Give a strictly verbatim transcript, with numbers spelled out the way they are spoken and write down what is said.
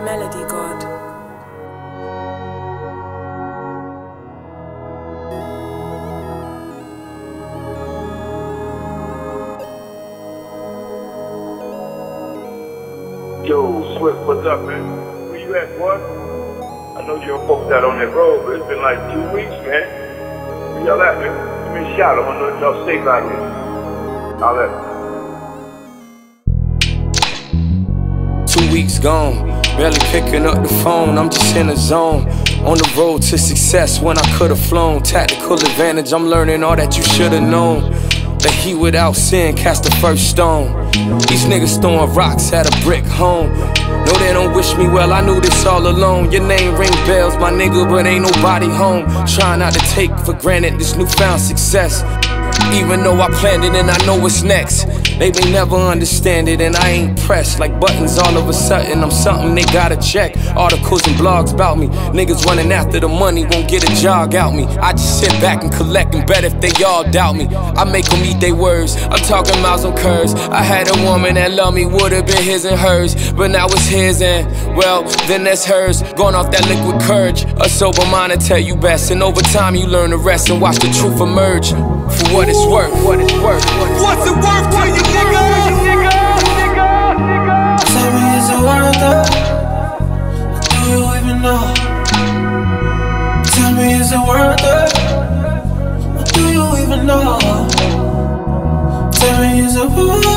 Melody God. Yo, Swift, what's up, man? Where you at, boy? I know you're folks out on that road, but it's been like two weeks, man. Where y'all at, man? Give me a shout. I want to know if y'all safe out here. I'll let Two weeks gone, barely picking up the phone, I'm just in a zone. On the road to success when I could've flown. Tactical advantage, I'm learning all that you should've known. That he without sin cast the first stone. These niggas throwing rocks at a brick home. No, they don't wish me well, I knew this all alone. Your name ring bells, my nigga, but ain't nobody home. Trying not to take for granted this newfound success. Even though I planned it and I know what's next. They may never understand it and I ain't pressed. Like buttons all of a sudden, I'm something they gotta check. Articles and blogs about me. Niggas running after the money won't get a jog out me. I just sit back and collect and bet if they all doubt me. I make them eat their words, I'm talking miles on curves. I had a woman that loved me, would've been his and hers. But now it's his and, well, then that's hers. Going off that liquid courage. A sober mind to tell you best. And over time you learn the rest and watch the truth emerge. For what it's worth, what it's worth, what it's What's it worth to you, nigga? Tell me, is it worth it? Do you even know? Tell me, is it worth it? Do you even know? Tell me, is it worth it?